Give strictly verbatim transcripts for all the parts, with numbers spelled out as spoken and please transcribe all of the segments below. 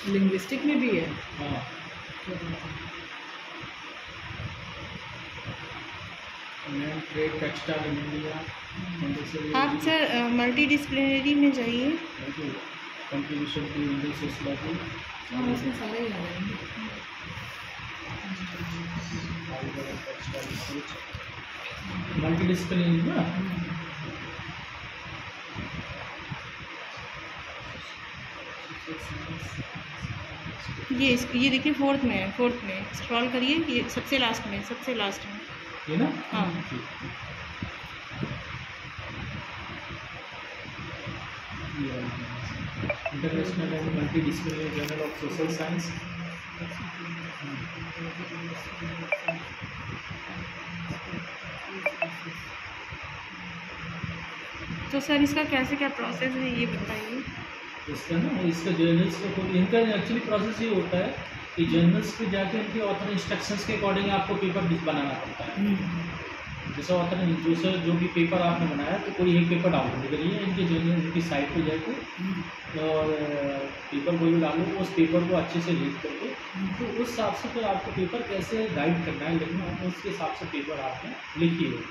Linguistic में भी है। हाँ ट्रेड टेक्सटाइल इन इंडिया। आप सर मल्टी डिसिप्लिनरी में जाइए। Contribution to Indian society. हाँ उसमें सारे ही आ जाएंगे। मल्टी डिसिप्लिनरी ना। ये इस ये देखिए फोर्थ में है, फोर्थ में स्क्रॉल करिए, ये सबसे लास्ट में, सबसे लास्ट में ये ना। हाँ international and multidisciplinary journal of social science. तो सर इसका कैसे क्या प्रोसेस है ये बताइए। इसका ना इसका जर्नल्स को इनका एक्चुअली प्रोसेस ये होता है कि जर्नल्स पे जाके इनके ऑथर इंस्ट्रक्शंस के अकॉर्डिंग आपको पेपर बनाना पड़ता है। जैसे ऑथर जो सर जो भी पेपर आपने बनाया तो कोई एक पेपर डाउनलोड करिए इनके जर्नल इनकी साइट पे जाके और पेपर कोई भी डालो, उस पेपर को अच्छे से रीड करके तो उस हिसाब से फिर आपको पेपर कैसे गाइड करना है लिखना है उसके हिसाब से पेपर आपने लिखिए।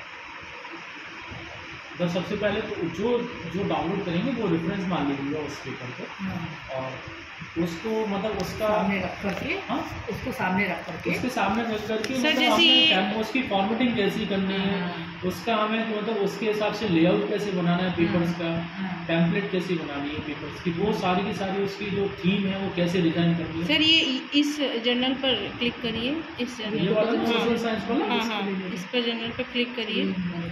बस सबसे पहले तो जो जो डाउनलोड करेंगे वो रेफरेंस मान लीजिएगा उस पेपर को और उसको मतलब उसका सामने रख करके। हाँ उसको सामने रख करके उसके सामने रख करके सर मतलब जैसे उसकी फॉर्मेटिंग कैसी करनी है उसका हमें तो मतलब उसके हिसाब से लेआउट कैसे बनाना है पेपर्स का, टेम्पलेट कैसे बनानी है पेपर्स की, वो सारी की सारी उसकी जो थीम है वो कैसे डिजाइन करनी है। सर ये इस जर्नल पर क्लिक करिए, इस जर्नल वाला सोशल साइंस वाला। हाँ हाँ इस पर जर्नल पर क्लिक करिए।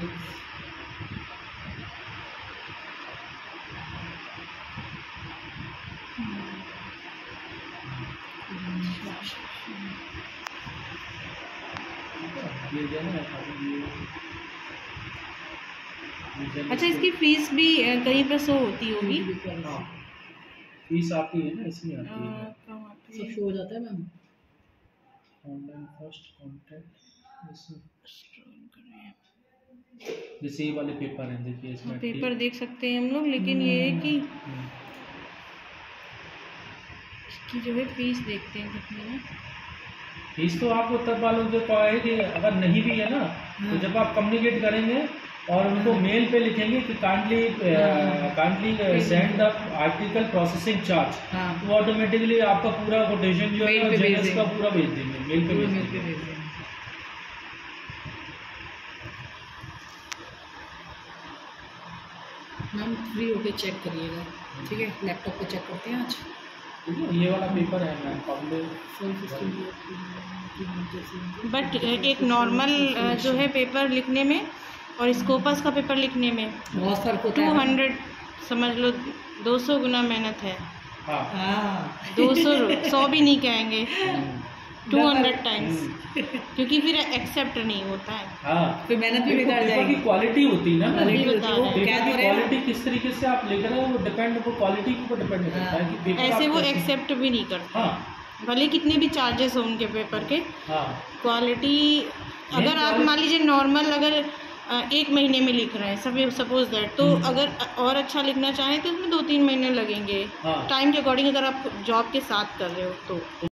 अच्छा इसकी फीस भी कहीं पर शो होती होगी। फीस आती है ना इसमें आती है, सब शो हो जाता है मैम। ऑनलाइन फर्स्ट कांटेक्ट जैसे ये वाले पेपर हैं देखिए इसमें पेपर देख सकते हैं हम लोग, लेकिन ये है कि इसकी जो है फीस देखते हैं कितनी है। फीस तो आपको तब मालूम जो है कि अगर नहीं भी है ना तो जब आप कम्युनिकेट करेंगे और उनको मेल पे लिखेंगे कि kindly kindly send the article processing charge तो ऑटोमेटिकली आपका पूरा कोटेशन जो है जर्नल्स का पूरा भेज देंगे, मेल पे भेज देंगे। मैम फ्री होके चेक करिएगा, ठीक है? लैपटॉप पे चेक करते हैं आज। ये वाला पेपर है मैम पब्लिक। बट एक नॉर्मल जो है पेपर लिखने में और स्कोपस का पेपर लिखने में बहुत फर्क होता है। टू हंड्रेड समझ लो दो सौ गुना मेहनत है। हाँ दो सौ सौ भी नहीं कहेंगे, टू हंड्रेड टाइम्स, क्योंकि फिर एक्सेप्ट नहीं होता है। हाँ फिर मेहनत भी बिगड़ जाएगी। पेपर की क्वालिटी होती है ना, वही बता रहे हैं। पेपर की क्वालिटी किस तरीके से आप लिख रहे हो वो डिपेंड वो क्वालिटी के ऊपर डिपेंड करता है कि पेपर ऐसे वो एक्सेप्ट भी नहीं करते। हाँ भले कितने भी चार्जेस हो उनके पेपर के, हाँ क्वालिटी अगर आप मान लीजिए नॉर्मल अगर एक महीने में लिख रहे हैं सब सपोज दैट, तो अगर और अच्छा लिखना चाहें तो उसमें दो तीन महीने लगेंगे। टाइम के अकॉर्डिंग अगर आप जॉब के साथ कर रहे हो तो